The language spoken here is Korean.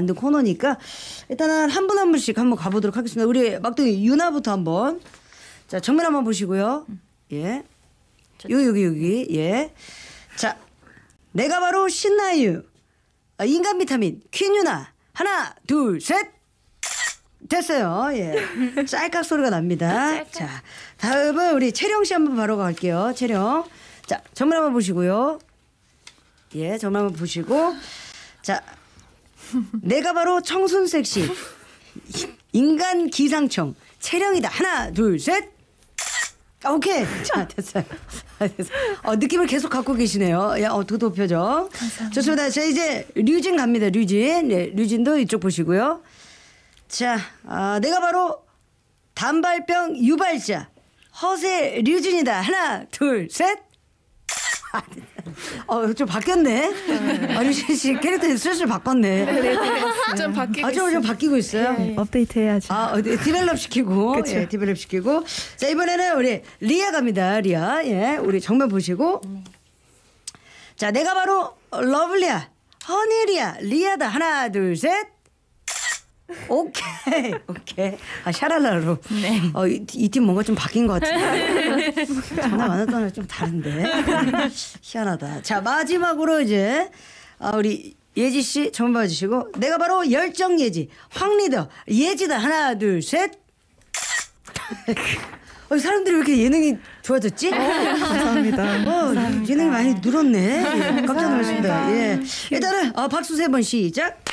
만든 코너니까 일단은 한 분 한 분씩 한번 가보도록 하겠습니다. 우리 막둥이 유나부터 한번. 자, 정면 한번 보시고요. 예. 여기. 예. 자, 내가 바로 신나유. 인간 비타민 퀸 유나. 하나, 둘, 셋. 됐어요. 예. 짤깍 소리가 납니다. 자, 다음은 우리 채령 씨 한번 바로 갈게요. 채령. 자, 정면 한번 보시고요. 예, 정면 한번 보시고. 자, 내가 바로 청순 섹시 인간 기상청 채령이다. 하나, 둘, 셋. 오케이. 자, 됐어요. 느낌을 계속 갖고 계시네요. 야, 도도 표정. 감사합니다. 좋습니다. 자, 이제 류진 갑니다. 류진. 네, 류진도 이쪽 보시고요. 자, 내가 바로 단발병 유발자 허세 류진이다. 하나, 둘, 셋. 좀 바뀌었네. 류진 씨 캐릭터 슬슬 바꿨네. 좀 바뀌고 좀 바뀌고 있어요. 네. 업데이트 해야죠. 디벨롭 시키고. 예, 디벨롭 시키고. 자, 이번에는 우리 리아 갑니다. 리아. 예, 우리 정면 보시고. 자, 내가 바로 러블리아 허니리아 리아다. 하나, 둘, 셋. 오케이. 샤랄라로. 네. 이 팀 뭔가 좀 바뀐 것 같은데. 전화 많았던 좀 다른데. 희한하다. 자, 마지막으로 이제 우리 예지 씨 정면 봐주시고. 내가 바로 열정 예지 황리더 예지다. 하나, 둘, 셋. 사람들이 왜 이렇게 예능이 좋아졌지? 감사합니다. 예능이 많이 늘었네. 깜짝 놀랐습니다. 예. 일단은 박수 3번 시작.